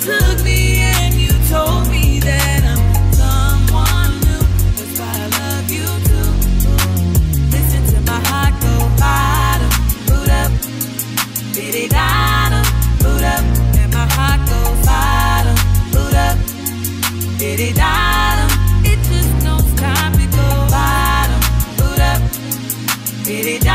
took me and you told me that I'm someone new. That's why I love you too. Listen to my heart go bottom, boot up, biddy bottom, boot up, and my heart goes bottom, boot up, biddy bottom. It just don't stop, it go bottom, boot up, biddy bottom.